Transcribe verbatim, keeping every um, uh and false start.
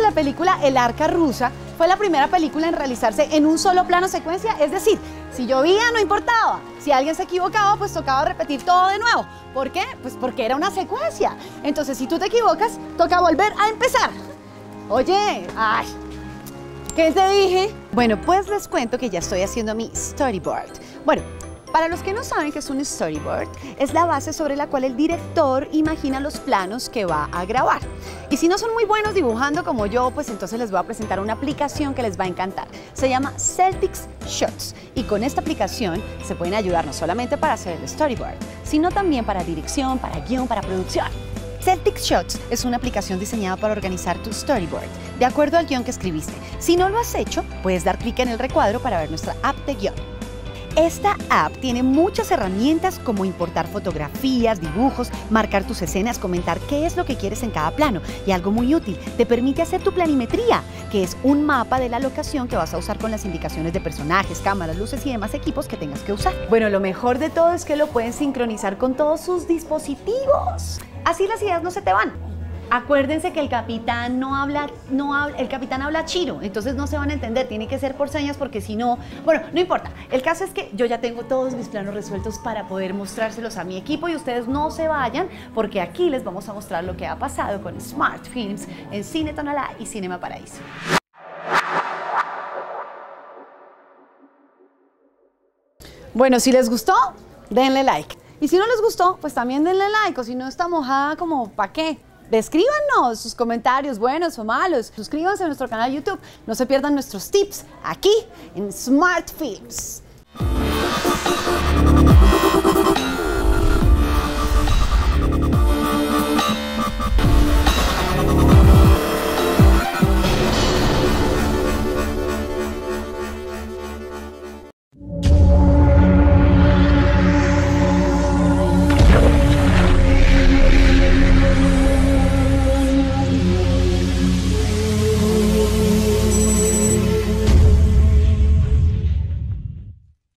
la película El Arca Rusa fue la primera película en realizarse en un solo plano secuencia, es decir, si llovía no importaba, si alguien se equivocaba pues tocaba repetir todo de nuevo. ¿Por qué? Pues porque era una secuencia. Entonces si tú te equivocas, toca volver a empezar. Oye, ay, ¿qué te dije? Bueno, pues les cuento que ya estoy haciendo mi storyboard. Bueno, para los que no saben qué es un storyboard, es la base sobre la cual el director imagina los planos que va a grabar. Y si no son muy buenos dibujando como yo, pues entonces les voy a presentar una aplicación que les va a encantar. Se llama Celtics Shots y con esta aplicación se pueden ayudar no solamente para hacer el storyboard, sino también para dirección, para guión, para producción. Celtics Shots es una aplicación diseñada para organizar tu storyboard de acuerdo al guión que escribiste. Si no lo has hecho, puedes dar clic en el recuadro para ver nuestra app de guión. Esta app tiene muchas herramientas como importar fotografías, dibujos, marcar tus escenas, comentar qué es lo que quieres en cada plano y algo muy útil, te permite hacer tu planimetría, que es un mapa de la locación que vas a usar con las indicaciones de personajes, cámaras, luces y demás equipos que tengas que usar. Bueno, lo mejor de todo es que lo pueden sincronizar con todos sus dispositivos. Así las ideas no se te van. Acuérdense que el capitán no habla, no habla, el capitán habla chino, entonces no se van a entender, tiene que ser por señas porque si no, bueno, no importa. El caso es que yo ya tengo todos mis planos resueltos para poder mostrárselos a mi equipo y ustedes no se vayan porque aquí les vamos a mostrar lo que ha pasado con Smart Films en Cine Tonalá y Cinema Paraíso. Bueno, si les gustó, denle like. Y si no les gustó, pues también denle like, o si no está mojada, como ¿para qué? Escríbanos sus comentarios, buenos o malos. Suscríbanse a nuestro canal de YouTube. No se pierdan nuestros tips aquí en Smart Films.